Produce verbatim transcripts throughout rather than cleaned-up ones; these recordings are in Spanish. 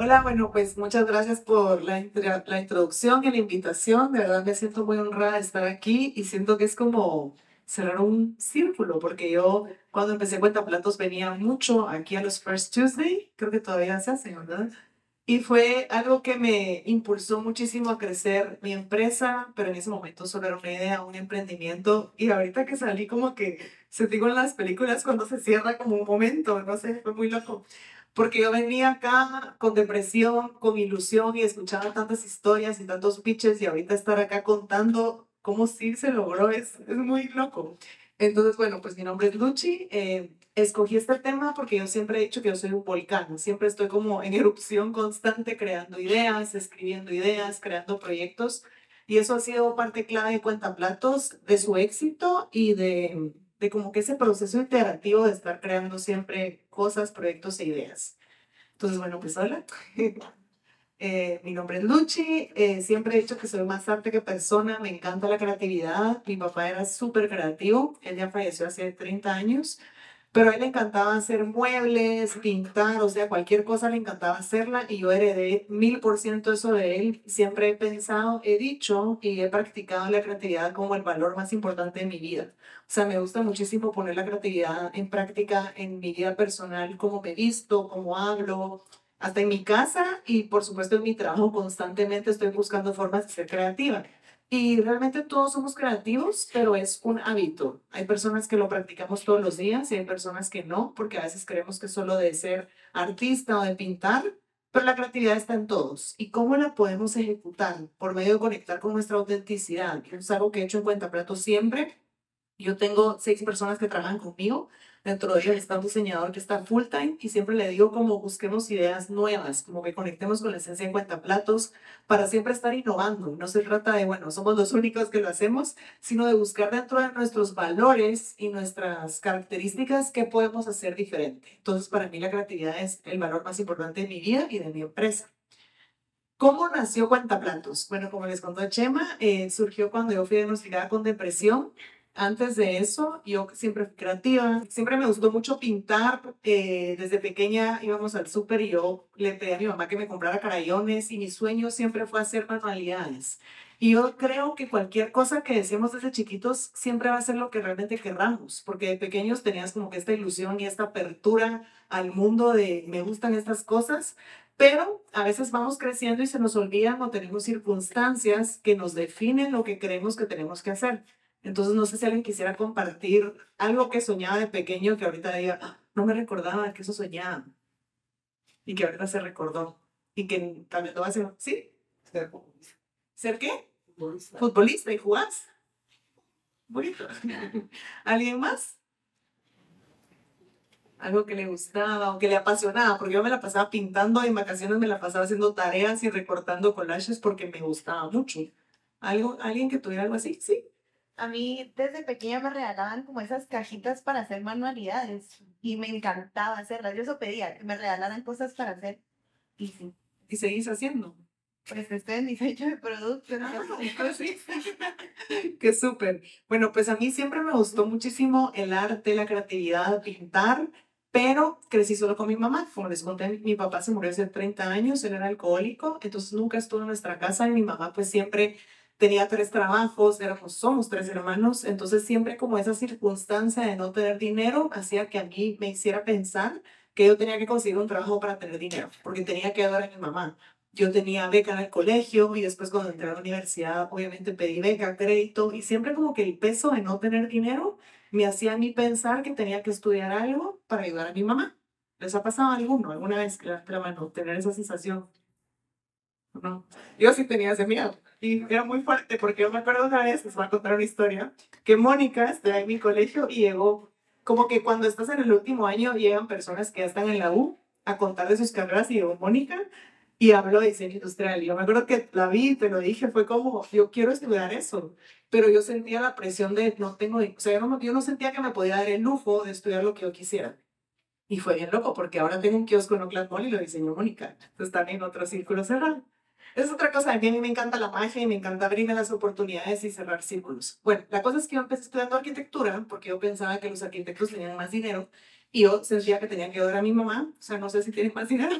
Hola, bueno, pues muchas gracias por la, intra- la introducción y la invitación. De verdad me siento muy honrada de estar aquí y siento que es como cerrar un círculo, porque yo cuando empecé Cuentaplatos venía mucho aquí a los First Tuesday, creo que todavía se hace, ¿verdad? Y fue algo que me impulsó muchísimo a crecer mi empresa, pero en ese momento solo era una idea, un emprendimiento. Y ahorita que salí como que se digo en las películas cuando se cierra como un momento, no sé, fue muy loco. Porque yo venía acá con depresión, con ilusión y escuchaba tantas historias y tantos pitches y ahorita estar acá contando cómo sí se logró es, es muy loco. Entonces, bueno, pues mi nombre es Luchi. eh, escogí este tema porque yo siempre he dicho que yo soy un volcán. Siempre estoy como en erupción constante, creando ideas, escribiendo ideas, creando proyectos. Y eso ha sido parte clave de Cuentaplatos, de su éxito y de, de como que ese proceso interactivo de estar creando siempre cosas, proyectos e ideas. Entonces, bueno, pues hola. Eh, mi nombre es Luchi, eh, siempre he dicho que soy más arte que persona, me encanta la creatividad, mi papá era súper creativo, él ya falleció hace treinta años, pero a él le encantaba hacer muebles, pintar, o sea, cualquier cosa le encantaba hacerla y yo heredé mil por ciento eso de él. Siempre he pensado, he dicho y he practicado la creatividad como el valor más importante de mi vida. O sea, me gusta muchísimo poner la creatividad en práctica en mi vida personal, cómo me visto, cómo hablo, hasta en mi casa y por supuesto en mi trabajo constantemente estoy buscando formas de ser creativa. Y realmente todos somos creativos, pero es un hábito. Hay personas que lo practicamos todos los días y hay personas que no, porque a veces creemos que es solo de ser artista o de pintar, pero la creatividad está en todos. ¿Y cómo la podemos ejecutar? Por medio de conectar con nuestra autenticidad. Es algo que he hecho en Cuentaplato siempre. Yo tengo seis personas que trabajan conmigo. Dentro de ellas está un diseñador que está full time y siempre le digo como busquemos ideas nuevas, como que conectemos con la esencia de Cuentaplatos para siempre estar innovando. No se trata de, bueno, somos los únicos que lo hacemos, sino de buscar dentro de nuestros valores y nuestras características qué podemos hacer diferente. Entonces, para mí la creatividad es el valor más importante de mi vida y de mi empresa. ¿Cómo nació Cuentaplatos? Bueno, como les contó Chema, eh, surgió cuando yo fui diagnosticada con depresión. Antes de eso, yo siempre fui creativa, siempre me gustó mucho pintar. eh, desde pequeña íbamos al súper y yo le pedí a mi mamá que me comprara crayones y mi sueño siempre fue hacer manualidades. Y yo creo que cualquier cosa que decimos desde chiquitos siempre va a ser lo que realmente querramos, porque de pequeños tenías como que esta ilusión y esta apertura al mundo de me gustan estas cosas. Pero a veces vamos creciendo y se nos olvidan o tenemos circunstancias que nos definen lo que creemos que tenemos que hacer. Entonces, no sé si alguien quisiera compartir algo que soñaba de pequeño que ahorita diga, "Ah, no me recordaba que eso soñaba y que ahorita se recordó y que también lo va a hacer. ¿Sí? Ser futbolista. ¿Ser qué? Futbolista. Futbolista y jugás. Bonito. ¿Alguien más? Algo que le gustaba o que le apasionaba, porque yo me la pasaba pintando en vacaciones, me la pasaba haciendo tareas y recortando collages porque me gustaba mucho. ¿Algo, alguien que tuviera algo así? Sí. A mí desde pequeña me regalaban como esas cajitas para hacer manualidades y me encantaba hacerlas. Yo eso pedía, que me regalaran cosas para hacer. Y sí, Y seguís haciendo. pues este es mi fecha de producto. Ah, Entonces, pues sí. Qué súper. Bueno, pues a mí siempre me gustó muchísimo el arte, la creatividad, pintar, pero crecí solo con mi mamá. Como les conté, mi papá se murió hace treinta años, él era alcohólico, entonces nunca estuvo en nuestra casa y mi mamá pues siempre tenía tres trabajos, éramos, somos tres hermanos, entonces siempre como esa circunstancia de no tener dinero hacía que a mí me hiciera pensar que yo tenía que conseguir un trabajo para tener dinero, porque tenía que ayudar a mi mamá. Yo tenía beca en el colegio y después cuando entré a la universidad, obviamente pedí beca, crédito y siempre como que el peso de no tener dinero me hacía a mí pensar que tenía que estudiar algo para ayudar a mi mamá. ¿Les ha pasado a alguno alguna vez que levante la mano tener esa sensación? No. Yo sí tenía ese miedo y era muy fuerte porque yo me acuerdo una vez, les voy a contar una historia, que Mónica estaba en mi colegio y llegó como que cuando estás en el último año llegan personas que ya están en la U a contar de sus carreras y llegó Mónica y habló de diseño industrial. Y yo me acuerdo que la vi, te lo dije, fue como, yo quiero estudiar eso, pero yo sentía la presión de no tengo, o sea, yo no, yo no sentía que me podía dar el lujo de estudiar lo que yo quisiera. Y fue bien loco porque ahora tengo un kiosco en Oakland Mall y lo diseñó Mónica. Entonces también otro círculo cerrado. Es otra cosa, a mí me encanta la magia y me encanta abrirme las oportunidades y cerrar círculos. Bueno, la cosa es que yo empecé estudiando arquitectura porque yo pensaba que los arquitectos tenían más dinero Y yo sentía que tenía que ayudar a mi mamá, o sea, no sé si tiene más dinero,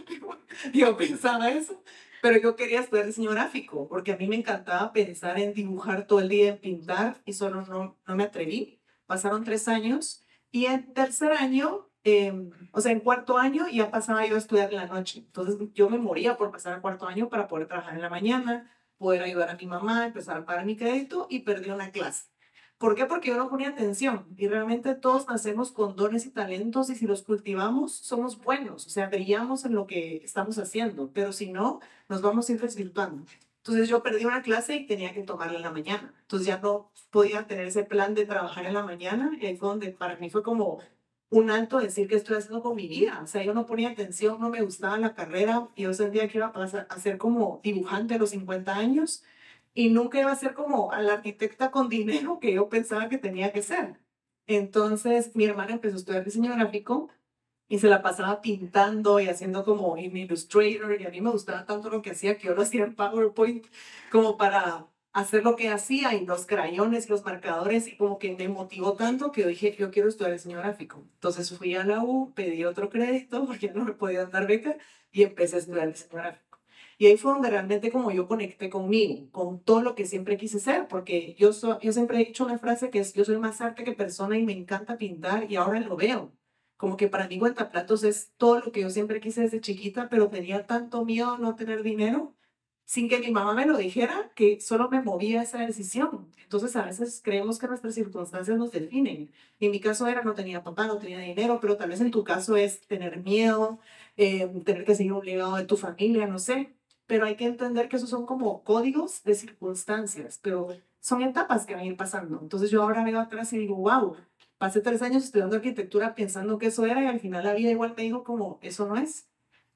yo pensaba eso, pero yo quería estudiar diseño gráfico, porque a mí me encantaba pensar en dibujar todo el día, en pintar, y solo no, no me atreví. Pasaron tres años, y en tercer año, eh, o sea, en cuarto año ya pasaba yo a estudiar en la noche. Entonces yo me moría por pasar al cuarto año para poder trabajar en la mañana, poder ayudar a mi mamá, empezar a pagar mi crédito, y perdí una clase. ¿Por qué? Porque yo no ponía atención y realmente todos nacemos con dones y talentos y si los cultivamos somos buenos, o sea, brillamos en lo que estamos haciendo, pero si no, nos vamos a ir desvirtuando. Entonces yo perdí una clase y tenía que tomarla en la mañana, entonces ya no podía tener ese plan de trabajar en la mañana y ahí fue donde para mí fue como un alto decir que estoy haciendo con mi vida, o sea, yo no ponía atención, no me gustaba la carrera y yo sentía que iba a pasar a ser como dibujante a los cincuenta años y nunca iba a ser como a la arquitecta con dinero que yo pensaba que tenía que ser. Entonces mi hermana empezó a estudiar diseño gráfico y se la pasaba pintando y haciendo como en Illustrator y a mí me gustaba tanto lo que hacía que yo lo hacía en PowerPoint como para hacer lo que hacía y los crayones y los marcadores y como que me motivó tanto que yo dije yo quiero estudiar diseño gráfico. Entonces fui a la U, pedí otro crédito porque ya no me podían dar beca y empecé a estudiar diseño gráfico. Y ahí fue donde realmente como yo conecté conmigo, con todo lo que siempre quise ser, porque yo, so, yo siempre he dicho una frase que es, yo soy más arte que persona y me encanta pintar y ahora lo veo. Como que para mí Cuentaplatos es todo lo que yo siempre quise desde chiquita, pero tenía tanto miedo a no tener dinero, sin que mi mamá me lo dijera, que solo me movía esa decisión. Entonces a veces creemos que nuestras circunstancias nos definen. Y en mi caso era, no tenía papá, no tenía dinero, pero tal vez en tu caso es tener miedo, eh, tener que seguir un legado de tu familia, no sé, pero hay que entender que esos son como códigos de circunstancias, pero son etapas que van a ir pasando. Entonces yo ahora veo atrás y digo, wow, pasé tres años estudiando arquitectura pensando que eso era y al final la vida igual me dijo como, eso no es.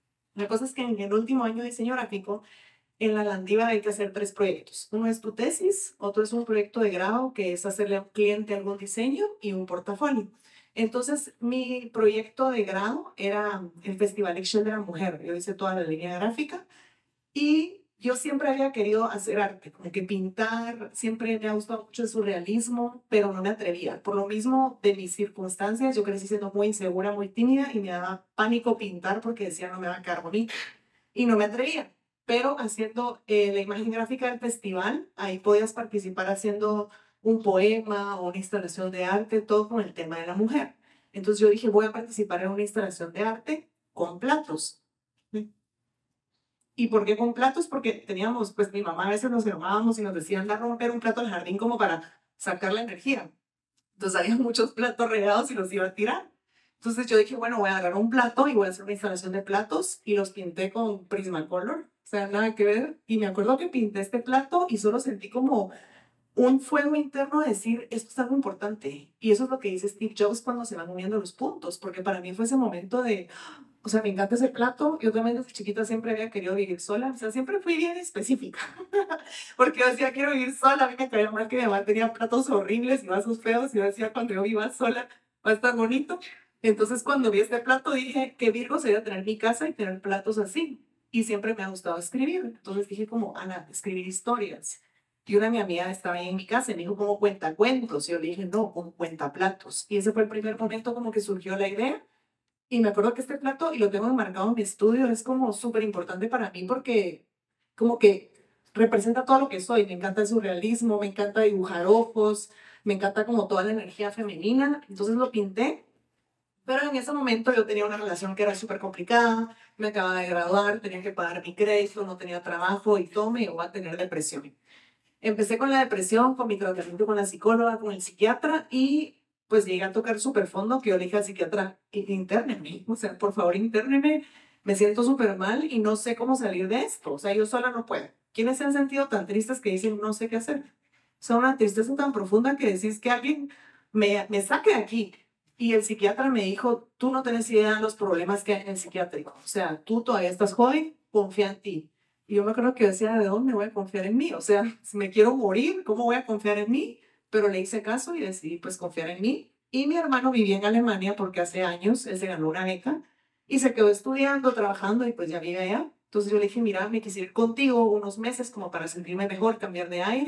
La cosa es que en el último año de diseño gráfico, en la Landívar hay que hacer tres proyectos. Uno es tu tesis, otro es un proyecto de grado que es hacerle a un cliente algún diseño y un portafolio. Entonces, mi proyecto de grado era el Festival Excel de la Mujer. Yo hice toda la línea gráfica y yo siempre había querido hacer arte, como que pintar, siempre me ha gustado mucho el surrealismo, pero no me atrevía. Por lo mismo de mis circunstancias, yo crecí siendo muy insegura, muy tímida y me daba pánico pintar porque decía no me va a quedar bonito y no me atrevía. Pero haciendo eh, la imagen gráfica del festival, ahí podías participar haciendo un poema o una instalación de arte, todo con el tema de la mujer. Entonces yo dije, voy a participar en una instalación de arte con platos. ¿Y por qué con platos? Porque teníamos, pues mi mamá a veces nos llamábamos y nos decían, anda a romper un plato al jardín como para sacar la energía. Entonces había muchos platos regados y los iba a tirar. Entonces yo dije, bueno, voy a agarrar un plato y voy a hacer una instalación de platos y los pinté con Prismacolor. O sea, nada que ver. Y me acuerdo que pinté este plato y solo sentí como un fuego interno de decir, esto es algo importante. Y eso es lo que dice Steve Jobs cuando se van uniendo los puntos, porque para mí fue ese momento de, o sea, me encanta ese plato. Yo también desde chiquita siempre había querido vivir sola. O sea, siempre fui bien específica. Porque yo decía, quiero vivir sola. A mí me caía mal que mi mamá tenía platos horribles y vasos feos. Y yo decía, cuando yo viva sola, va a estar bonito. Entonces, cuando vi este plato, dije que Virgo sería tener mi casa y tener platos así. Y siempre me ha gustado escribir. Entonces dije como, Ana, escribir historias. Y una de mis amigas estaba ahí en mi casa y me dijo, ¿cómo cuenta cuentos? Y yo le dije, no, como cuenta platos. Y ese fue el primer momento como que surgió la idea. Y me acuerdo que este plato, y lo tengo enmarcado en mi estudio, es como súper importante para mí porque como que representa todo lo que soy. Me encanta el surrealismo, me encanta dibujar ojos, me encanta como toda la energía femenina. Entonces lo pinté, pero en ese momento yo tenía una relación que era súper complicada, me acababa de graduar, tenía que pagar mi crédito, no tenía trabajo y todo me llevó a tener depresión. Empecé con la depresión, con mi tratamiento con la psicóloga, con el psiquiatra y pues llegué a tocar súper fondo que yo le dije al psiquiatra, interneme, o sea, por favor interneme, me siento súper mal y no sé cómo salir de esto, o sea, yo sola no puedo. ¿Quiénes se han sentido tan tristes que dicen no sé qué hacer? O sea, una tristeza tan profunda que decís que alguien me, me saque de aquí. Y el psiquiatra me dijo, tú no tienes idea de los problemas que hay en el psiquiátrico, o sea, tú todavía estás joven, confía en ti. Y yo me acuerdo que decía, ¿de dónde voy a confiar en mí? O sea, si me quiero morir, ¿cómo voy a confiar en mí? Pero le hice caso y decidí pues confiar en mí. Y mi hermano vivía en Alemania porque hace años él se ganó una beca y se quedó estudiando, trabajando y pues ya vive allá. Entonces yo le dije, mira, me quisiera ir contigo unos meses como para sentirme mejor, cambiar de aire.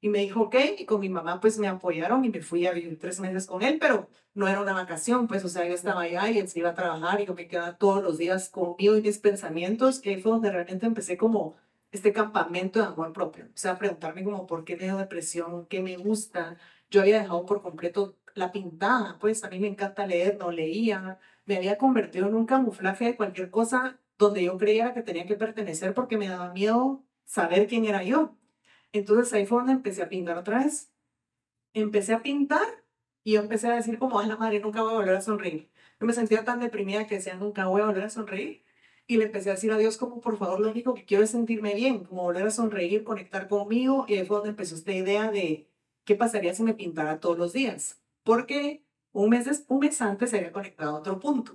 Y me dijo, ok, y con mi mamá pues me apoyaron y me fui a vivir tres meses con él, pero no era una vacación, pues, o sea, yo estaba allá y él se iba a trabajar y yo me quedaba todos los días conmigo y mis pensamientos, que ahí fue donde realmente empecé como este campamento de amor propio, o sea, preguntarme como por qué me dio depresión, qué me gusta. Yo había dejado por completo la pintada, pues a mí me encanta leer, no leía, me había convertido en un camuflaje de cualquier cosa donde yo creía que tenía que pertenecer porque me daba miedo saber quién era yo. Entonces ahí fue donde empecé a pintar otra vez. Empecé a pintar y yo empecé a decir como, ay, la madre, nunca voy a volver a sonreír. Yo me sentía tan deprimida que decía, nunca voy a volver a sonreír. Y le empecé a decir a Dios como, por favor, lo único que quiero es sentirme bien, como volver a sonreír, conectar conmigo. Y ahí fue donde empezó esta idea de qué pasaría si me pintara todos los días. Porque un mes, des- un mes antes se había conectado a otro punto.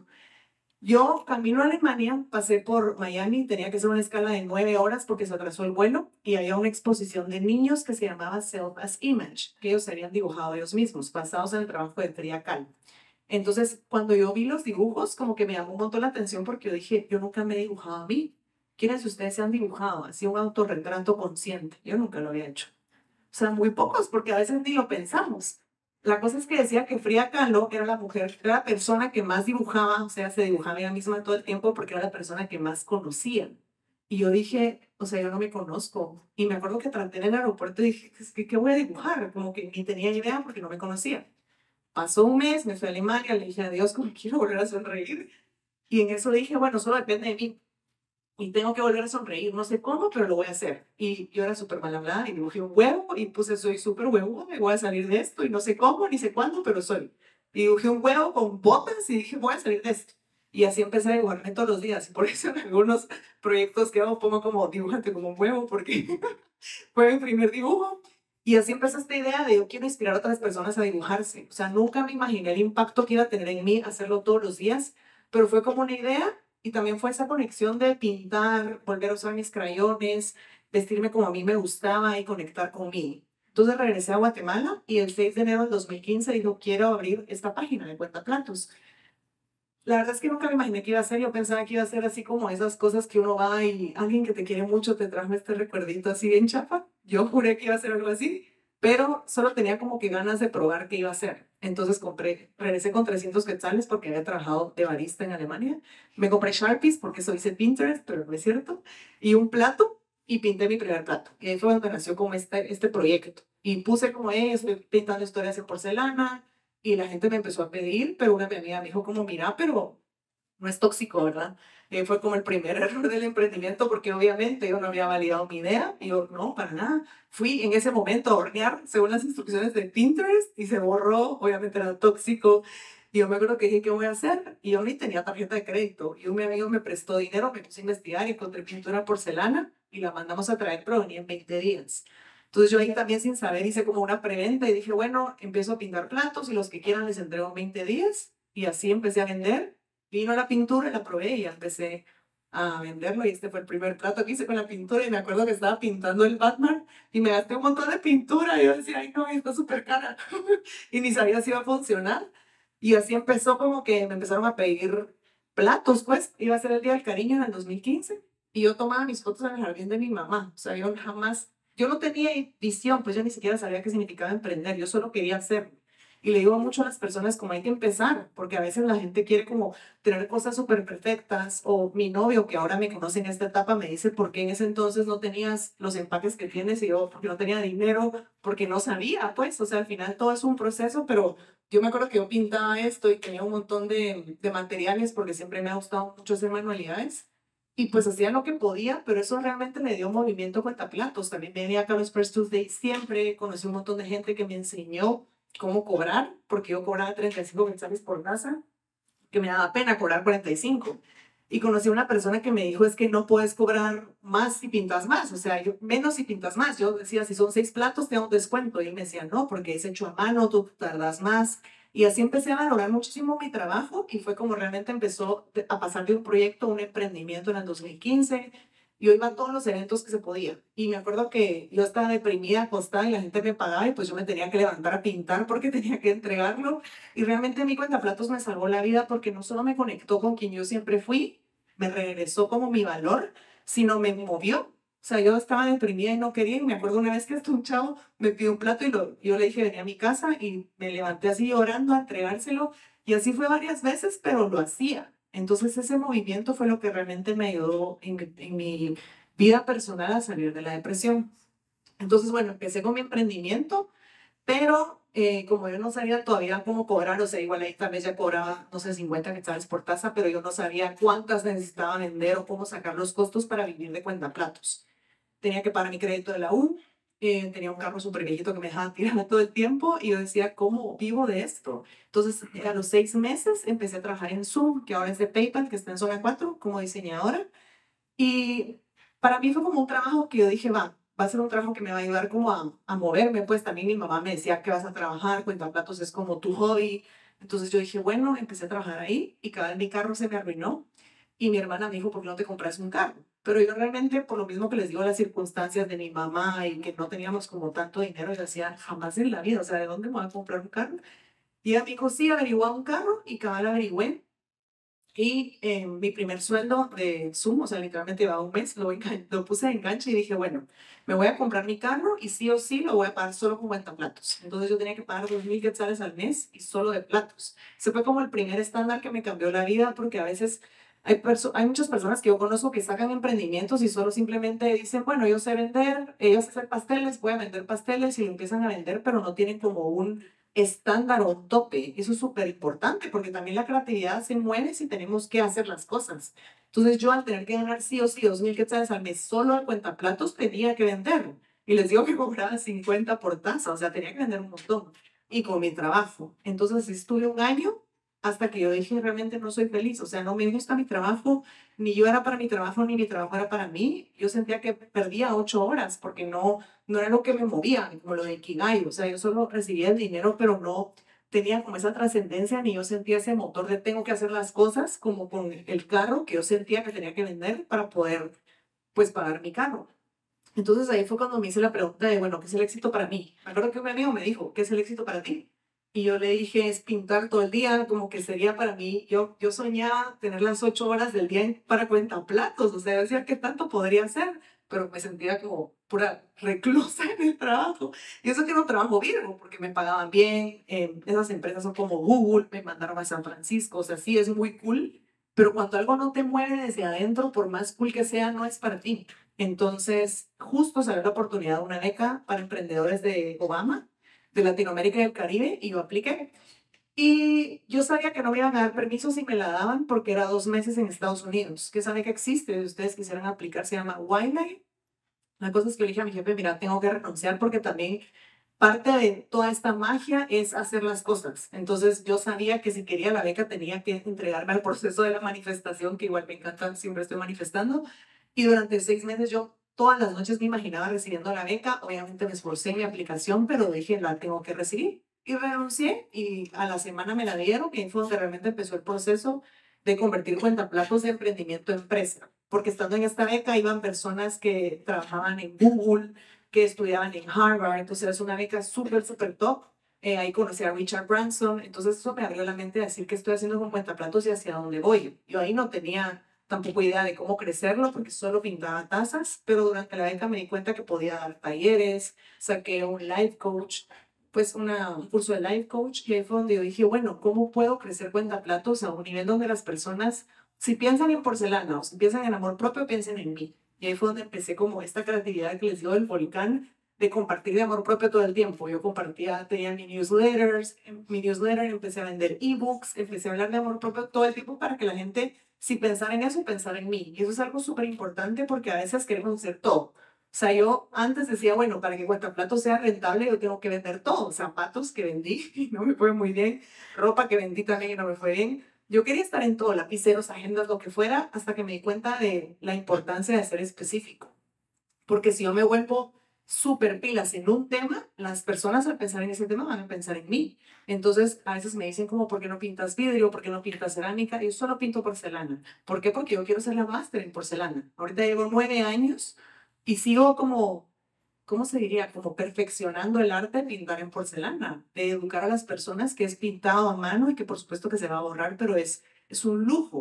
Yo, camino a Alemania, pasé por Miami, tenía que hacer una escala de nueve horas porque se atrasó el vuelo y había una exposición de niños que se llamaba Self as Image, que ellos se habían dibujado ellos mismos, basados en el trabajo de Frida Kahlo. Entonces, cuando yo vi los dibujos, como que me llamó un montón la atención porque yo dije, yo nunca me he dibujado a mí. ¿Quiénes de ustedes se han dibujado así un autorretrato consciente? Yo nunca lo había hecho. O sea, muy pocos, porque a veces ni lo pensamos. La cosa es que decía que Frida Kahlo era la mujer, era la persona que más dibujaba, o sea, se dibujaba ella misma todo el tiempo porque era la persona que más conocía. Y yo dije, o sea, yo no me conozco. Y me acuerdo que traté en el aeropuerto y dije, es que, ¿qué voy a dibujar? Como que ni tenía idea porque no me conocía. Pasó un mes, me fui a Alemania, le dije a Dios, como quiero volver a sonreír. Y en eso le dije, bueno, solo depende de mí y tengo que volver a sonreír, no sé cómo, pero lo voy a hacer. Y yo era súper mal hablada y dibujé un huevo y puse soy súper huevo, me voy a salir de esto y no sé cómo, ni sé cuándo, pero soy. Y dibujé un huevo con botas y dije, voy a salir de esto. Y así empecé a dibujarme todos los días. Y por eso en algunos proyectos que hago pongo como dibujante como un huevo, porque fue mi primer dibujo. Y así empezó esta idea de yo quiero inspirar a otras personas a dibujarse. O sea, nunca me imaginé el impacto que iba a tener en mí hacerlo todos los días, pero fue como una idea y también fue esa conexión de pintar, volver a usar mis crayones, vestirme como a mí me gustaba y conectar conmigo. Entonces regresé a Guatemala y el seis de enero del dos mil quince dijo, quiero abrir esta página de Cuentaplatos. La verdad es que nunca me imaginé que iba a ser, yo pensaba que iba a ser así como esas cosas que uno va y alguien que te quiere mucho te trajo este recuerdito así bien chafa. Yo juré que iba a ser algo así, pero solo tenía como que ganas de probar qué iba a ser. Entonces compré, regresé con trescientos quetzales porque había trabajado de barista en Alemania. Me compré Sharpies porque eso hice Pinterest, pero no es cierto. Y un plato y pinté mi primer plato. Y ahí fue donde nació como este, este proyecto. Y puse como, eh, estoy pintando historias en porcelana y la gente me empezó a pedir, pero una de mi amiga me dijo como, mira, pero no es tóxico, ¿verdad? Eh, fue como el primer error del emprendimiento porque obviamente yo no había validado mi idea y yo no, para nada. Fui en ese momento a hornear según las instrucciones de Pinterest y se borró, obviamente era tóxico. Y yo me acuerdo que dije, ¿qué voy a hacer? Y yo ni tenía tarjeta de crédito. Y un amigo me prestó dinero, me puse a investigar y encontré pintura porcelana y la mandamos a traer, pero venía en veinte días. Entonces yo ahí también sin saber hice como una preventa y dije, bueno, empiezo a pintar platos y los que quieran les entrego en veinte días. Y así empecé a vender. Vino la pintura, la probé y ya empecé a venderlo. Y este fue el primer plato que hice con la pintura. Y me acuerdo que estaba pintando el Batman y me gasté un montón de pintura. Y yo decía, ay, no, está súper cara. Y ni sabía si iba a funcionar. Y así empezó como que me empezaron a pedir platos, pues. Iba a ser el Día del Cariño en el dos mil quince. Y yo tomaba mis fotos en el jardín de mi mamá. O sea, yo jamás yo no tenía visión, pues yo ni siquiera sabía qué significaba emprender, yo solo quería hacerlo. Y le digo mucho a las personas como hay que empezar, porque a veces la gente quiere como tener cosas súper perfectas, o mi novio que ahora me conoce en esta etapa me dice, ¿por qué en ese entonces no tenías los empaques que tienes? Y yo, porque no tenía dinero, porque no sabía, pues, o sea, al final todo es un proceso, pero yo me acuerdo que yo pintaba esto y tenía un montón de, de materiales, porque siempre me ha gustado mucho hacer manualidades. Y pues hacía lo que podía, pero eso realmente me dio movimiento cuentaplatos. También venía acá a los First Tuesday siempre, conocí un montón de gente que me enseñó cómo cobrar, porque yo cobraba treinta y cinco mensajes por casa, que me daba pena cobrar cuarenta y cinco. Y conocí a una persona que me dijo, es que no puedes cobrar más si pintas más, o sea, yo, menos si pintas más. Yo decía, si son seis platos, te da un descuento. Y él me decía, no, porque es hecho a mano, tú tardas más. Y así empecé a valorar muchísimo mi trabajo y fue como realmente empezó a pasar de un proyecto a un emprendimiento en el dos mil quince. Yo iba a todos los eventos que se podía. Y me acuerdo que yo estaba deprimida, acostada y la gente me pagaba y pues yo me tenía que levantar a pintar porque tenía que entregarlo. Y realmente mi cuentaplatos me salvó la vida porque no solo me conectó con quien yo siempre fui, me regresó como mi valor, sino me movió. O sea, yo estaba deprimida y no quería, y me acuerdo una vez que hasta un chavo me pidió un plato y lo, yo le dije, venía a mi casa y me levanté así llorando a entregárselo, y así fue varias veces, pero lo hacía. Entonces ese movimiento fue lo que realmente me ayudó en, mi- en mi vida personal a salir de la depresión. Entonces, bueno, empecé con mi emprendimiento, pero eh, como yo no sabía todavía cómo cobrar, o sea, igual ahí tal vez ya cobraba, no sé, cincuenta quetzales por taza, pero yo no sabía cuántas necesitaba vender o cómo sacar los costos para vivir de cuentaplatos. Tenía que pagar mi crédito de la U, eh, tenía un carro súper viejito que me dejaba tirado todo el tiempo y yo decía, ¿cómo vivo de esto? Entonces, a los seis meses empecé a trabajar en Zoom, que ahora es de PayPal, que está en Zona cuatro, como diseñadora. Y para mí fue como un trabajo que yo dije, va, va a ser un trabajo que me va a ayudar como a, a moverme, pues también mi mamá me decía que vas a trabajar, cuentaplatos es como tu hobby. Entonces yo dije, bueno, empecé a trabajar ahí y cada vez mi carro se me arruinó y mi hermana me dijo, ¿por qué no te compras un carro? Pero yo realmente, por lo mismo que les digo, las circunstancias de mi mamá y que no teníamos como tanto dinero, yo decía, jamás en la vida, o sea, ¿de dónde me voy a comprar un carro? Y ella me dijo, sí, averigua un carro y cabal averigüé y eh, mi primer sueldo de Zoom, o sea, literalmente llevaba un mes, lo, engan- lo puse de enganche y dije, bueno, me voy a comprar mi carro y sí o sí lo voy a pagar solo con platos. Entonces yo tenía que pagar dos mil quetzales al mes y solo de platos. Ese fue como el primer estándar que me cambió la vida porque a veces hay, perso- hay muchas personas que yo conozco que sacan emprendimientos y solo simplemente dicen, bueno, yo sé vender, ellos sé hacer pasteles, voy a vender pasteles y lo empiezan a vender, pero no tienen como un estándar o tope. Eso es súper importante porque también la creatividad se mueve si tenemos que hacer las cosas. Entonces yo al tener que ganar sí o sí dos mil quetzales al mes solo al cuentaplatos tenía que vender. Y les digo que cobraba cincuenta por taza, o sea, tenía que vender un montón. Y con mi trabajo. Entonces estuve un año hasta que yo dije, realmente no soy feliz, o sea, no me gusta mi trabajo, ni yo era para mi trabajo, ni mi trabajo era para mí. Yo sentía que perdía ocho horas porque no, no era lo que me movía, como lo de Ikigai, o sea, yo solo recibía el dinero, pero no tenía como esa trascendencia, ni yo sentía ese motor de tengo que hacer las cosas, como con el carro que yo sentía que tenía que vender para poder, pues, pagar mi carro. Entonces ahí fue cuando me hice la pregunta de, bueno, ¿qué es el éxito para mí? Me acuerdo que un amigo me dijo, ¿qué es el éxito para ti? Y yo le dije, es pintar todo el día, como que sería para mí, yo, yo soñaba tener las ocho horas del día en- para cuentaplatos, o sea, yo decía, ¿qué tanto podría hacer? Pero me sentía como pura reclusa en el trabajo. Y eso que era un trabajo virgo, porque me pagaban bien, eh, esas empresas son como Google, me mandaron a San Francisco, o sea, sí, es muy cool, pero cuando algo no te mueve desde adentro, por más cool que sea, no es para ti. Entonces, justo salió la oportunidad de una beca para emprendedores de Obama, de Latinoamérica y el Caribe, y yo apliqué. Y yo sabía que no me iban a dar permiso si me la daban porque era dos meses en Estados Unidos, que esa beca existe, si ustedes quisieran aplicar, se llama Wiley. La cosa es que le dije a mi jefe, mira, tengo que renunciar porque también parte de toda esta magia es hacer las cosas. Entonces yo sabía que si quería la beca tenía que entregarme al proceso de la manifestación, que igual me encanta, siempre estoy manifestando. Y durante seis meses yo todas las noches me imaginaba recibiendo la beca. Obviamente me esforcé en mi aplicación, pero dije, la tengo que recibir. Y renuncié y a la semana me la dieron, que fue donde realmente empezó el proceso de convertir cuentaplatos de emprendimiento en empresa. Porque estando en esta beca iban personas que trabajaban en Google, que estudiaban en Harvard, entonces es una beca súper, súper top. Eh, ahí conocí a Richard Branson, entonces eso me abrió la mente de decir qué estoy haciendo con cuentaplatos y hacia dónde voy. Yo ahí no tenía tampoco idea de cómo crecerlo porque solo pintaba tazas, pero durante la beca me di cuenta que podía dar talleres, saqué un life coach, pues una, un curso de life coach y ahí fue donde yo dije, bueno, ¿cómo puedo crecer cuentaplatos a un nivel donde las personas, si piensan en porcelana o si piensan en amor propio, piensen en mí? Y ahí fue donde empecé como esta creatividad que les digo del volcán, de compartir de amor propio todo el tiempo. Yo compartía, tenía mi newsletters, en mi newsletter empecé a vender ebooks, empecé a hablar de amor propio todo el tiempo para que la gente, si pensara en eso, pensara en mí. Y eso es algo súper importante porque a veces queremos hacer todo. O sea, yo antes decía, bueno, para que Cuentaplatos sea rentable, yo tengo que vender todo. Zapatos que vendí y no me fue muy bien, ropa que vendí también y no me fue bien. Yo quería estar en todo, lapiceros, agendas, lo que fuera, hasta que me di cuenta de la importancia de ser específico. Porque si yo me vuelvo súper pilas en un tema, las personas al pensar en ese tema van a pensar en mí. Entonces, a veces me dicen como, ¿por qué no pintas vidrio? ¿Por qué no pintas cerámica? Yo solo pinto porcelana. ¿Por qué? Porque yo quiero ser la máster en porcelana. Ahorita llevo nueve años y sigo como, ¿cómo se diría? Como perfeccionando el arte de pintar en porcelana, de educar a las personas que es pintado a mano y que por supuesto que se va a borrar, pero es, es un lujo.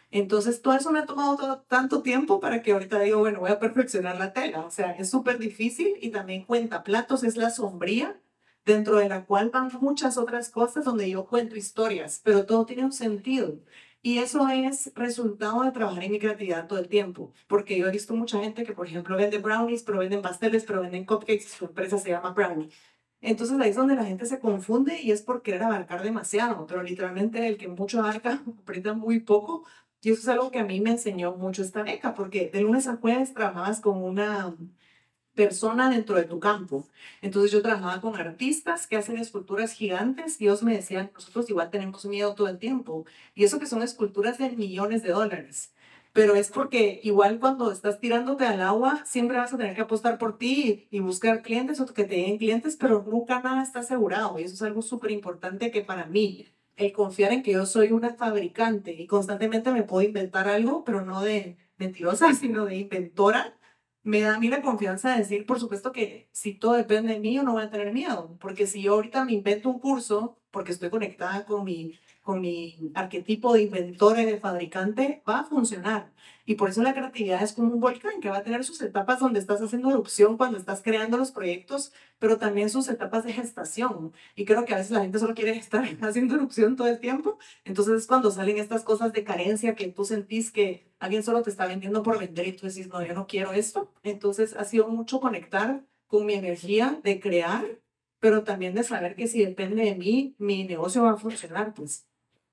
Entonces, todo eso me ha tomado todo- tanto tiempo para que ahorita digo, bueno, voy a perfeccionar la tela. O sea, es súper difícil y también cuenta platos es la sombría dentro de la cual van muchas otras cosas donde yo cuento historias, pero todo tiene un sentido. Y eso es resultado de trabajar en mi creatividad todo el tiempo, porque yo he visto mucha gente que, por ejemplo, vende brownies, pero venden pasteles, pero venden cupcakes y su empresa se llama Brownie. Entonces ahí es donde la gente se confunde y es por querer abarcar demasiado, pero literalmente el que mucho abarca aprieta muy poco. Y eso es algo que a mí me enseñó mucho esta beca, porque de lunes a jueves trabajabas con una persona dentro de tu campo. Entonces yo trabajaba con artistas que hacen esculturas gigantes y ellos me decían, nosotros igual tenemos miedo todo el tiempo. Y eso que son esculturas de millones de dólares. Pero es porque igual cuando estás tirándote al agua, siempre vas a tener que apostar por ti y buscar clientes o que te den clientes, pero nunca nada está asegurado. Y eso es algo súper importante que para mí, el confiar en que yo soy una fabricante y constantemente me puedo inventar algo, pero no de mentirosa, sino de inventora, me da a mí la confianza de decir, por supuesto que si todo depende de mí, yo no voy a tener miedo, porque si yo ahorita me invento un curso, porque estoy conectada con mi, con mi arquetipo de inventora y de fabricante, va a funcionar. Y por eso la creatividad es como un volcán que va a tener sus etapas donde estás haciendo erupción cuando estás creando los proyectos, pero también sus etapas de gestación. Y creo que a veces la gente solo quiere estar haciendo erupción todo el tiempo. Entonces es cuando salen estas cosas de carencia que tú sentís que alguien solo te está vendiendo por vender y tú decís, no, yo no quiero esto. Entonces ha sido mucho conectar con mi energía de crear, pero también de saber que si depende de mí, mi negocio va a funcionar, pues.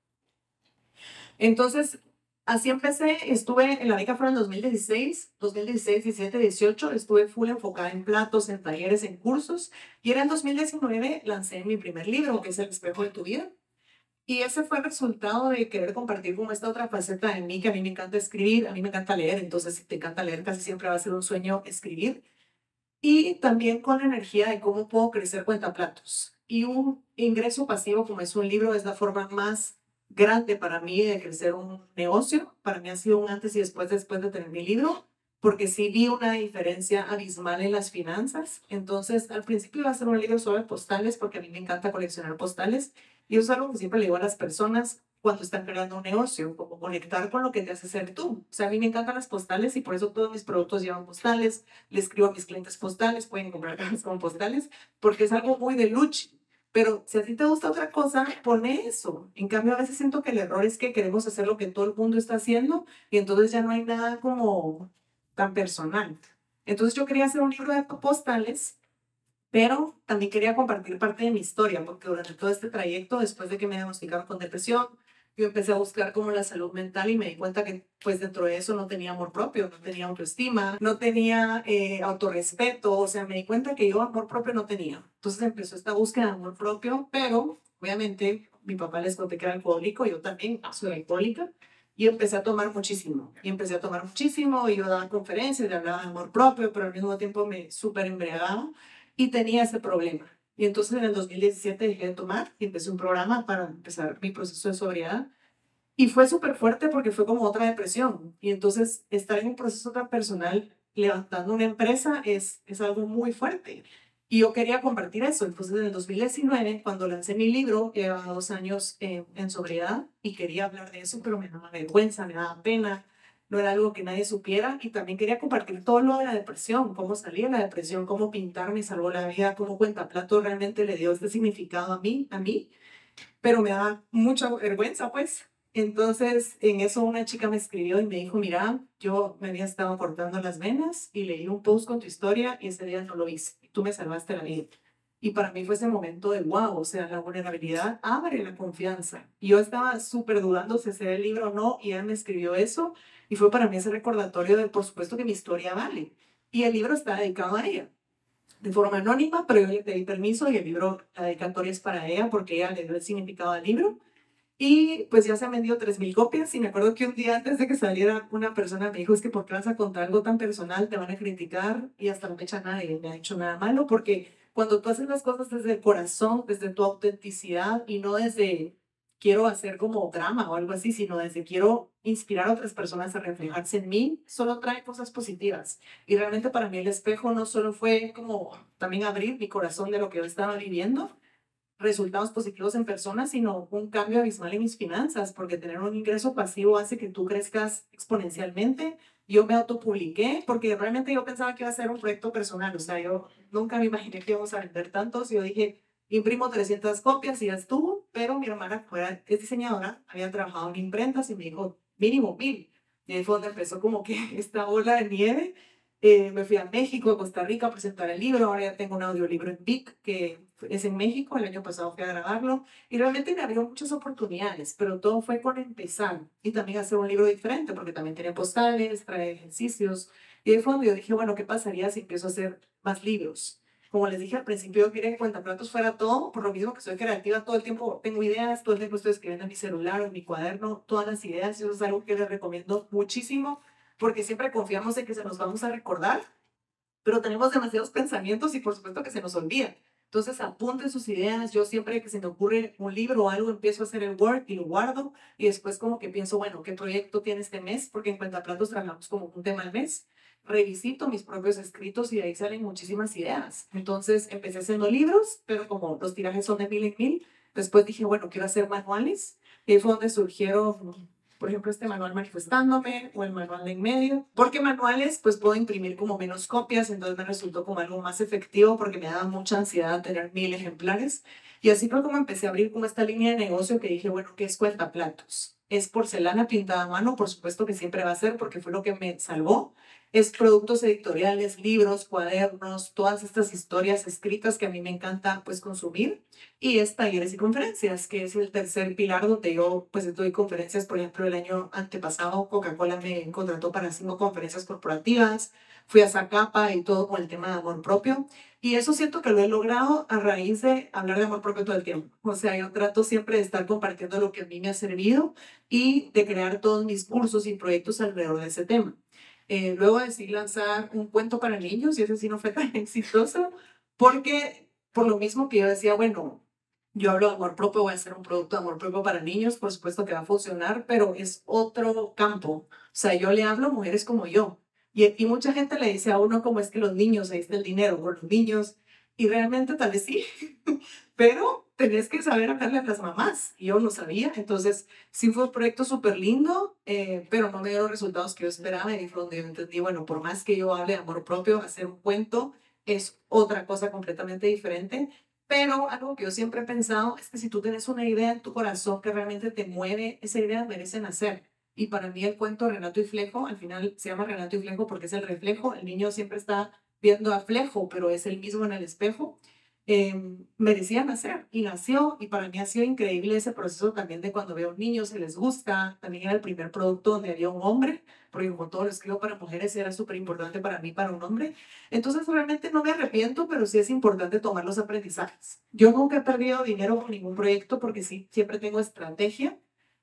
Entonces, así empecé, estuve en la beca fueron en dos mil dieciséis, dos mil dieciséis, diecisiete, dieciocho, estuve full enfocada en platos, en talleres, en cursos, y era en dos mil diecinueve lancé mi primer libro, que es El espejo de tu vida. Y ese fue el resultado de querer compartir como esta otra faceta de mí, que a mí me encanta escribir, a mí me encanta leer, entonces si te encanta leer casi siempre va a ser un sueño escribir. Y también con la energía de cómo puedo crecer cuentaplatos. Y un ingreso pasivo como es un libro es la forma más grande para mí de crecer un negocio. Para mí ha sido un antes y después después de tener mi libro, porque sí vi una diferencia abismal en las finanzas. Entonces, al principio iba a ser un libro sobre postales, porque a mí me encanta coleccionar postales. Y eso es algo que siempre le digo a las personas cuando están creando un negocio, como conectar con lo que te hace ser tú. O sea, a mí me encantan las postales y por eso todos mis productos llevan postales. Le escribo a mis clientes postales, pueden comprar cajas con postales, porque es algo muy de lucha. Pero si a ti te gusta otra cosa, pone eso. En cambio, a veces siento que el error es que queremos hacer lo que todo el mundo está haciendo y entonces ya no hay nada como tan personal. Entonces yo quería hacer un libro de postales, pero también quería compartir parte de mi historia, porque durante todo este trayecto, después de que me diagnosticaron con depresión, yo empecé a buscar como la salud mental y me di cuenta que pues dentro de eso no tenía amor propio, no tenía autoestima, no tenía eh, autorrespeto, o sea, me di cuenta que yo amor propio no tenía. Entonces empezó esta búsqueda de amor propio, pero obviamente mi papá les conté que era alcohólico, yo también soy alcohólica. Y empecé a tomar muchísimo, y empecé a tomar muchísimo, y yo daba conferencias y hablaba de amor propio, pero al mismo tiempo me súper embriagaba y tenía ese problema. Y entonces en el dos mil diecisiete dejé de tomar y empecé un programa para empezar mi proceso de sobriedad. Y fue súper fuerte porque fue como otra depresión. Y entonces estar en un proceso tan personal, levantando una empresa, es, es algo muy fuerte. Y yo quería compartir eso. Entonces en el dos mil diecinueve, cuando lancé mi libro, llevaba dos años eh, en sobriedad y quería hablar de eso, pero me daba vergüenza, me daba pena. No era algo que nadie supiera. Y también quería compartir todo lo de la depresión, cómo salí de la depresión, cómo pintar me salvó la vida, cómo Cuentaplato realmente le dio este significado a mí, a mí pero me da mucha vergüenza, pues. Entonces, en eso una chica me escribió y me dijo, mira, yo me había estado cortando las venas y leí un post con tu historia y ese día no lo hice. Y tú me salvaste la vida. Y para mí fue ese momento de wow, o sea, la vulnerabilidad abre la confianza. Y yo estaba súper dudando si hacer el libro o no, y él me escribió eso, y fue para mí ese recordatorio de, por supuesto, que mi historia vale. Y el libro está dedicado a ella de forma anónima, pero yo le pedí permiso y el libro, la dedicatoria es para ella porque ella le dio el significado al libro. Y pues ya se han vendido tres mil copias y me acuerdo que un día antes de que saliera una persona me dijo, es que por qué vas a contar algo tan personal, te van a criticar y hasta no me echa nadie, me ha hecho nada malo, porque cuando tú haces las cosas desde el corazón, desde tu autenticidad y no desde quiero hacer como drama o algo así, sino desde quiero inspirar a otras personas a reflejarse en mí, solo trae cosas positivas. Y realmente para mí el espejo no solo fue como también abrir mi corazón de lo que yo estaba viviendo, resultados positivos en personas, sino un cambio abismal en mis finanzas, porque tener un ingreso pasivo hace que tú crezcas exponencialmente. Yo me autopubliqué porque realmente yo pensaba que iba a ser un proyecto personal, o sea, yo nunca me imaginé que íbamos a vender tantos. Yo dije, imprimo trescientas copias y ya estuvo, pero mi hermana fuera, es diseñadora, había trabajado en imprentas y me dijo, mínimo mil. Y ahí fue donde empezó como que esta bola de nieve. Eh, me fui a México, a Costa Rica a presentar el libro. Ahora ya tengo un audiolibro en Vic, que es en México. El año pasado fui a grabarlo. Y realmente me abrió muchas oportunidades, pero todo fue con empezar. Y también hacer un libro diferente, porque también tiene postales, trae ejercicios. Y ahí fue donde yo dije, bueno, ¿qué pasaría si empiezo a hacer más libros? Como les dije al principio, yo quería que Cuentaplatos fuera todo, por lo mismo que soy creativa todo el tiempo, tengo ideas, todo el tiempo estoy escribiendo en mi celular o en mi cuaderno, todas las ideas, y eso es algo que les recomiendo muchísimo, porque siempre confiamos en que se nos vamos a recordar, pero tenemos demasiados pensamientos y por supuesto que se nos olvida. Entonces apunten sus ideas, yo siempre que se me ocurre un libro o algo empiezo a hacer el Word y lo guardo y después como que pienso, bueno, ¿qué proyecto tiene este mes? Porque en Cuentaplatos trabajamos como un tema al mes. Revisito mis propios escritos y de ahí salen muchísimas ideas. Entonces empecé haciendo libros, pero como los tirajes son de mil en mil, después dije, bueno, quiero hacer manuales. Y ahí fue donde surgieron, por ejemplo, este manual manifestándome o el manual de en medio, porque manuales pues puedo imprimir como menos copias, entonces me resultó como algo más efectivo porque me daba mucha ansiedad tener mil ejemplares. Y así fue como empecé a abrir como esta línea de negocio que dije, bueno, ¿qué es Cuentaplatos? Es porcelana pintada a mano, por supuesto que siempre va a ser porque fue lo que me salvó. Es productos editoriales, libros, cuadernos, todas estas historias escritas que a mí me encanta pues consumir, y es talleres y conferencias, que es el tercer pilar donde yo pues doy conferencias. Por ejemplo, el año antepasado Coca-Cola me contrató para cinco conferencias corporativas, fui a Zacapa y todo con el tema de amor propio, y eso siento que lo he logrado a raíz de hablar de amor propio todo el tiempo. O sea, yo trato siempre de estar compartiendo lo que a mí me ha servido y de crear todos mis cursos y proyectos alrededor de ese tema. Eh, luego decidí lanzar un cuento para niños y ese sí no fue tan exitoso porque por lo mismo que yo decía, bueno, yo hablo de amor propio, voy a hacer un producto de amor propio para niños, por supuesto que va a funcionar, pero es otro campo. O sea, yo le hablo a mujeres como yo. Y, y mucha gente le dice a uno como es que los niños, ahí está el dinero por los niños. Y realmente tal vez sí, pero tenés que saber hablarle a las mamás. Y yo no sabía. Entonces, sí fue un proyecto súper lindo, eh, pero no me dio los resultados que yo esperaba. Y fue donde yo entendí, bueno, por más que yo hable de amor propio, hacer un cuento es otra cosa completamente diferente. Pero algo que yo siempre he pensado es que si tú tienes una idea en tu corazón que realmente te mueve, esa idea merece nacer. Y para mí el cuento Renato y Flejo, al final se llama Renato y Flejo porque es el reflejo. El niño siempre está viendo a Flejo, pero es el mismo en el espejo. Eh, merecía nacer y nació, y para mí ha sido increíble ese proceso también de cuando veo niños, se les gusta. También era el primer producto donde había un hombre, porque como todo lo escribo para mujeres era súper importante para mí, para un hombre. Entonces realmente no me arrepiento, pero sí es importante tomar los aprendizajes. Yo nunca he perdido dinero con ningún proyecto porque sí, siempre tengo estrategia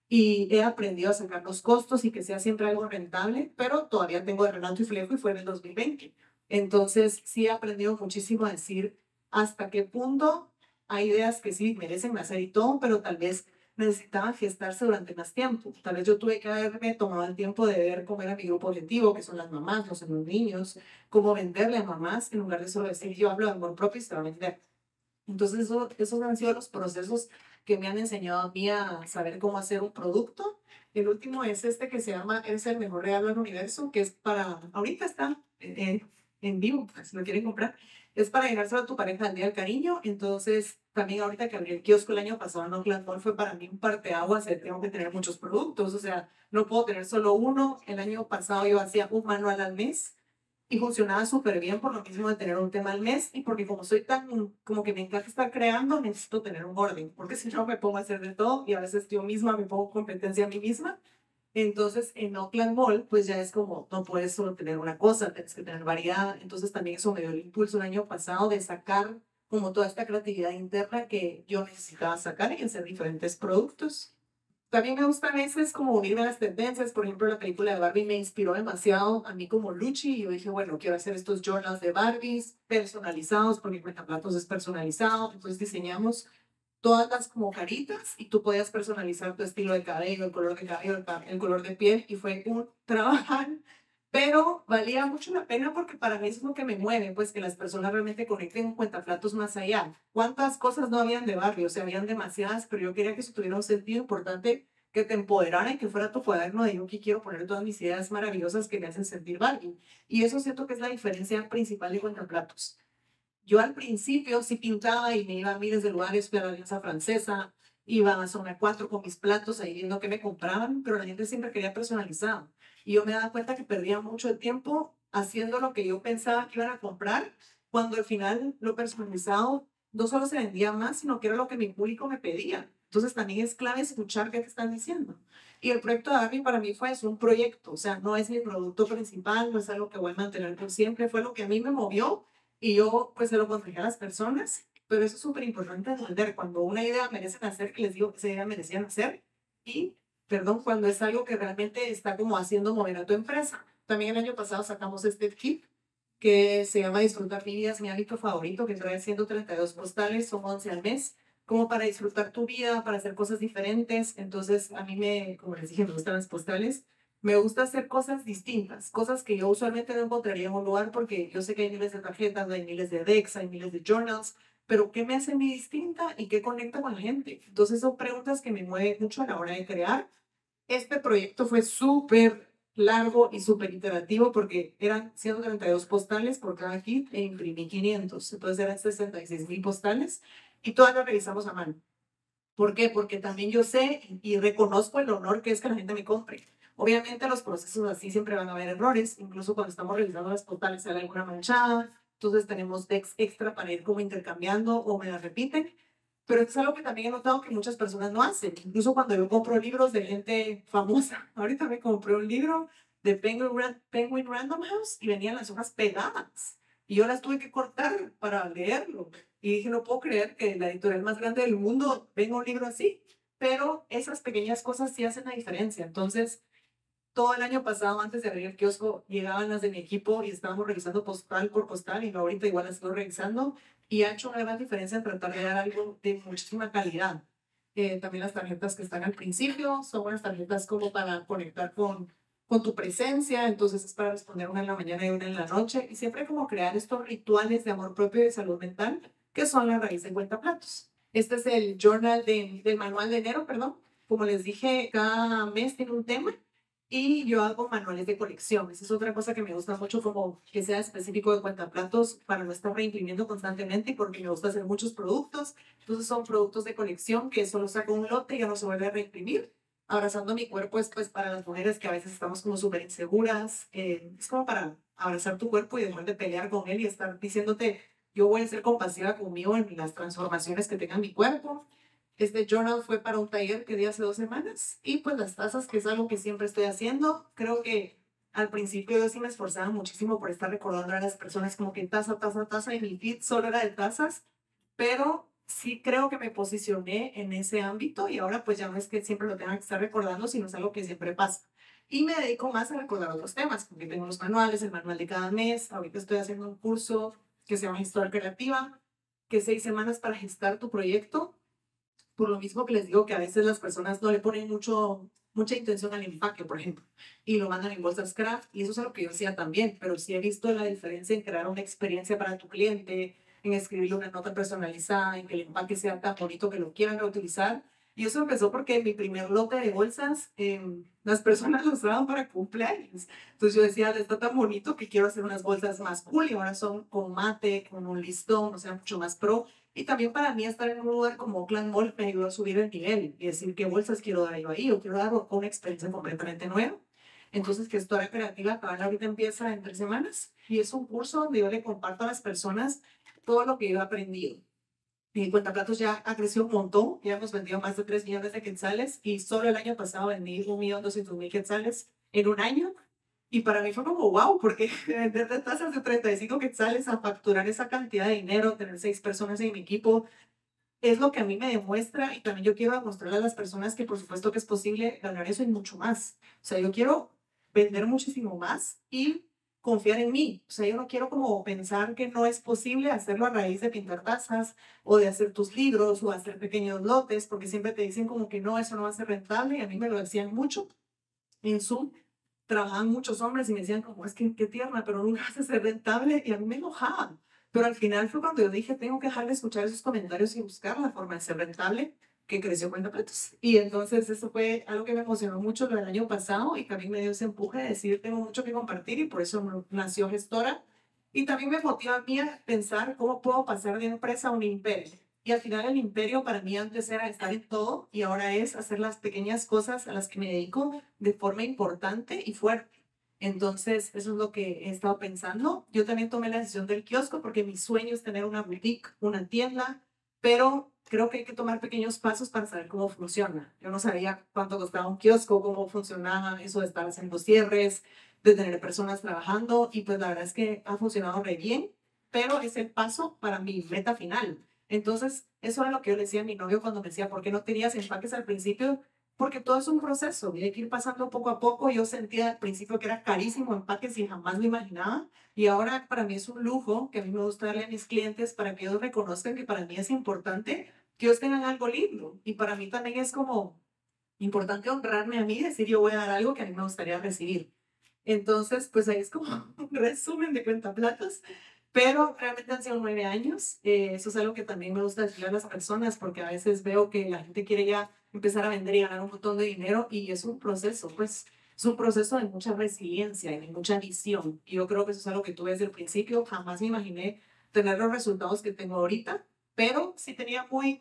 y he aprendido a sacar los costos y que sea siempre algo rentable, pero todavía tengo de Renato y Flejo y fue en el dos mil veinte. Entonces sí he aprendido muchísimo a decir hasta qué punto hay ideas que sí merecen nacer y todo, pero tal vez necesitaban gestarse durante más tiempo. Tal vez yo tuve que haberme tomado el tiempo de ver cómo era mi grupo objetivo, que son las mamás, los, los niños, cómo venderle a mamás, en lugar de solo decir yo hablo de amor propio y se va a vender. Entonces, eso, esos han sido los procesos que me han enseñado a mí a saber cómo hacer un producto. El último es este que se llama Es el mejor regalo del universo, que es para, ahorita está en, en vivo, si lo quieren comprar. Es para llegárselo a tu pareja al día del cariño. Entonces, también ahorita que abrí el kiosco el año pasado en Oakland Mall fue para mí un parteaguas, eh, tengo que tener muchos productos, o sea, no puedo tener solo uno. El año pasado yo hacía un manual al mes y funcionaba súper bien por lo mismo de tener un tema al mes y porque como soy tan, como que me encanta estar creando, necesito tener un orden, porque si no me pongo a hacer de todo y a veces yo misma me pongo competencia a mí misma. Entonces en Oakland Mall pues ya es como, no puedes solo tener una cosa, tienes que tener variedad. Entonces también eso me dio el impulso el año pasado de sacar como toda esta creatividad interna que yo necesitaba sacar y hacer diferentes productos. También me gusta a veces como unirme a las tendencias. Por ejemplo, la película de Barbie me inspiró demasiado a mí como Luchi y yo dije, bueno, quiero hacer estos journals de Barbies personalizados porque Cuentaplatos es personalizado. Entonces diseñamos todas las como caritas y tú podías personalizar tu estilo de cabello, el color de cabello, el, el color de piel, y fue un trabajar, pero valía mucho la pena porque para mí es lo que me mueve, pues que las personas realmente conecten con cuentaplatos más allá. ¿Cuántas cosas no habían de barrio? O sea, habían demasiadas, pero yo quería que eso tuviera un sentido importante, que te empoderara y que fuera tu cuaderno de yo que quiero poner todas mis ideas maravillosas que me hacen sentir value. Y eso siento que es la diferencia principal de cuentaplatos. Yo al principio sí pintaba y me iba a miles de lugares, fui a la Alianza Francesa, iba a Zona cuatro con mis platos ahí viendo qué me compraban, pero la gente siempre quería personalizado. Y yo me daba cuenta que perdía mucho el tiempo haciendo lo que yo pensaba que iban a comprar, cuando al final lo personalizado no solo se vendía más, sino que era lo que mi público me pedía. Entonces también es clave escuchar qué te están diciendo. Y el proyecto de Army para mí fue es un proyecto, o sea, no es mi producto principal, no es algo que voy a mantener por siempre, fue lo que a mí me movió y yo pues se lo contagié a las personas, pero eso es súper importante entender cuando una idea merece nacer, que les digo que esa idea merecía nacer, y, perdón, cuando es algo que realmente está como haciendo mover a tu empresa. También el año pasado sacamos este kit que se llama Disfrutar mi vida, es mi hábito favorito, que trae ciento treinta y dos postales, son once al mes, como para disfrutar tu vida, para hacer cosas diferentes. Entonces, a mí me, como les dije, me gustan las postales. Me gusta hacer cosas distintas, cosas que yo usualmente no encontraría en un lugar porque yo sé que hay miles de tarjetas, hay miles de decks, hay miles de journals, pero ¿qué me hace a mí distinta y qué conecta con la gente? Entonces son preguntas que me mueven mucho a la hora de crear. Este proyecto fue súper largo y súper iterativo porque eran ciento treinta y dos postales por cada kit e imprimí quinientos, entonces eran sesenta y seis mil postales y todas las revisamos a mano. ¿Por qué? Porque también yo sé y reconozco el honor que es que la gente me compre. Obviamente los procesos así siempre van a haber errores, incluso cuando estamos revisando las postales sale alguna manchada, entonces tenemos decks extra para ir como intercambiando o me las repiten, pero es algo que también he notado que muchas personas no hacen, incluso cuando yo compro libros de gente famosa. Ahorita me compré un libro de Penguin, Penguin Random House y venían las hojas pegadas y yo las tuve que cortar para leerlo. Y dije, no puedo creer que la editorial más grande del mundo venga un libro así, pero esas pequeñas cosas sí hacen la diferencia. Entonces, todo el año pasado, antes de abrir el kiosco, llegaban las de mi equipo y estábamos revisando postal por postal y ahorita igual las estoy revisando y ha hecho una gran diferencia en tratar de dar algo de muchísima calidad. Eh, también las tarjetas que están al principio son buenas tarjetas como para conectar con, con tu presencia, entonces es para responder una en la mañana y una en la noche y siempre como crear estos rituales de amor propio y de salud mental que son la raíz de cuentaplatos. Este es el journal de, del manual de enero, perdón. Como les dije, cada mes tiene un tema y yo hago manuales de colección. Esa es otra cosa que me gusta mucho, como que sea específico de cuentaplatos para no estar reimprimiendo constantemente, porque me gusta hacer muchos productos. Entonces son productos de colección que solo saco un lote y ya no se vuelve a reimprimir. Abrazando mi cuerpo es pues para las mujeres que a veces estamos como súper inseguras. Eh, es como para abrazar tu cuerpo y dejar de pelear con él y estar diciéndote, yo voy a ser compasiva conmigo en las transformaciones que tenga mi cuerpo. Este journal fue para un taller que di hace dos semanas y pues las tazas, que es algo que siempre estoy haciendo. Creo que al principio yo sí me esforzaba muchísimo por estar recordando a las personas como que taza, taza, taza y mi feed solo era de tazas, pero sí creo que me posicioné en ese ámbito y ahora pues ya no es que siempre lo tenga que estar recordando, sino es algo que siempre pasa. Y me dedico más a recordar otros temas, porque tengo los manuales, el manual de cada mes. Ahorita estoy haciendo un curso que se llama Gestora Creativa, que es seis semanas para gestar tu proyecto. Por lo mismo que les digo que a veces las personas no le ponen mucho, mucha intención al empaque, por ejemplo, y lo mandan en bolsas craft, y eso es algo que yo hacía también, pero sí he visto la diferencia en crear una experiencia para tu cliente, en escribirle una nota personalizada, en que el empaque sea tan bonito que lo quieran reutilizar. Y eso empezó porque mi primer lote de bolsas, eh, las personas lo usaban para cumpleaños. Entonces yo decía, está tan bonito que quiero hacer unas bolsas más cool y ahora son con mate, con un listón, o sea, mucho más pro. Y también para mí estar en un lugar como Oakland Mall me ayudó a subir el nivel y decir qué bolsas quiero dar yo ahí o quiero dar una experiencia completamente nueva. Entonces, Gestora Creativa Cabana ahorita empieza en tres semanas y es un curso donde yo le comparto a las personas todo lo que yo he aprendido. Mi cuentaplatos ya ha crecido un montón, ya hemos vendido más de tres millones de quetzales y solo el año pasado vendí un millón doscientos mil quetzales en un año. Y para mí fue como wow, porque vender de tasas de treinta y cinco quetzales a facturar esa cantidad de dinero, tener seis personas en mi equipo, es lo que a mí me demuestra y también yo quiero demostrarle a las personas que por supuesto que es posible ganar eso y mucho más. O sea, yo quiero vender muchísimo más y confiar en mí. O sea, yo no quiero como pensar que no es posible hacerlo a raíz de pintar tazas o de hacer tus libros o hacer pequeños lotes, porque siempre te dicen como que no, eso no va a ser rentable y a mí me lo decían mucho en Zoom. trabajaban muchos hombres y me decían como, es que qué tierna, pero nunca vas a ser rentable, y a mí me enojaba. Pero al final fue cuando yo dije, tengo que dejar de escuchar esos comentarios y buscar la forma de ser rentable, que creció Cuenta Platos. Y entonces eso fue algo que me emocionó mucho lo del año pasado y también me dio ese empuje de decir, tengo mucho que compartir y por eso nació Gestora. Y también me motiva a mí a pensar cómo puedo pasar de empresa a un imperio. Y al final el imperio para mí antes era estar en todo y ahora es hacer las pequeñas cosas a las que me dedico de forma importante y fuerte. Entonces, eso es lo que he estado pensando. Yo también tomé la decisión del kiosco porque mi sueño es tener una boutique, una tienda, pero creo que hay que tomar pequeños pasos para saber cómo funciona. Yo no sabía cuánto costaba un kiosco, cómo funcionaba eso de estar haciendo cierres, de tener personas trabajando, y pues la verdad es que ha funcionado re bien, pero es el paso para mi meta final. Entonces, eso era lo que yo le decía a mi novio cuando me decía, ¿por qué no tenías empaques al principio? Porque todo es un proceso y hay que ir pasando poco a poco. Yo sentía al principio que era carísimo empaques y jamás lo imaginaba. Y ahora para mí es un lujo que a mí me gusta darle a mis clientes para que ellos reconozcan que para mí es importante que ellos tengan algo lindo. Y para mí también es como importante honrarme a mí y decir yo voy a dar algo que a mí me gustaría recibir. Entonces, pues ahí es como un resumen de cuentaplatos, pero realmente han sido nueve años. Eh, eso es algo que también me gusta decirle a las personas porque a veces veo que la gente quiere ya empezar a vender y ganar un montón de dinero y es un proceso, pues es un proceso de mucha resiliencia y de mucha visión. Y yo creo que eso es algo que tuve desde el principio. Jamás me imaginé tener los resultados que tengo ahorita, pero sí tenía muy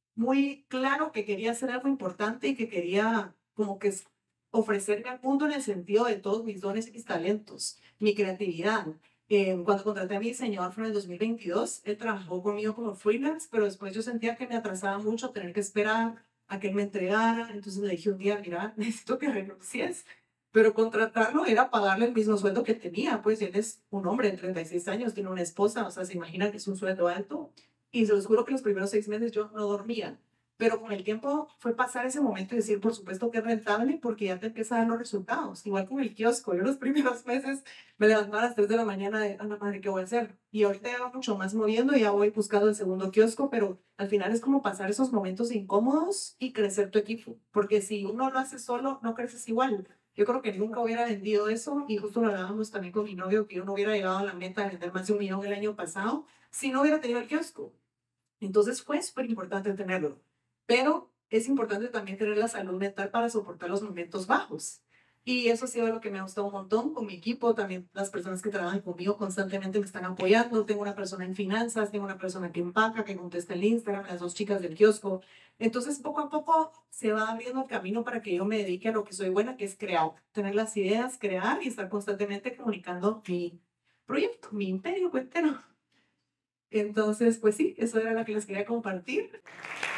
muy claro que quería hacer algo importante y que quería como que es- ofrecerme al mundo en el sentido de todos mis dones y mis talentos, mi creatividad. Eh, cuando contraté a mi diseñador fue en el dos mil veintidós, él trabajó conmigo como freelance, pero después yo sentía que me atrasaba mucho tener que esperar a que él me entregara, entonces le dije un día, mira, necesito que renuncies, pero contratarlo era pagarle el mismo sueldo que tenía, pues él es un hombre de treinta y seis años, tiene una esposa, o sea, se imagina que es un sueldo alto, y se los juro que los primeros seis meses yo no dormía. Pero con el tiempo fue pasar ese momento y decir, por supuesto que es rentable porque ya te empiezan a dar los resultados. Igual con el kiosco. Yo los primeros meses me levantaba a las tres de la mañana de, a la madre, ¿qué voy a hacer? Y ahorita ya va mucho más moviendo y ya voy buscando el segundo kiosco, pero al final es como pasar esos momentos incómodos y crecer tu equipo. Porque si uno lo hace solo, no creces igual. Yo creo que nunca hubiera vendido eso y justo lo hablábamos también con mi novio, que yo no hubiera llegado a la meta de vender más de un millón el año pasado si no hubiera tenido el kiosco. Entonces fue súper importante tenerlo, pero es importante también tener la salud mental para soportar los momentos bajos. Y eso ha sido lo que me ha gustado un montón con mi equipo, también las personas que trabajan conmigo constantemente me están apoyando. Tengo una persona en finanzas, tengo una persona que empaca, que contesta el Instagram, las dos chicas del kiosco. Entonces poco a poco se va abriendo el camino para que yo me dedique a lo que soy buena, que es crear, tener las ideas, crear y estar constantemente comunicando mi proyecto, mi imperio cuentero. Entonces, pues sí, eso era lo que les quería compartir.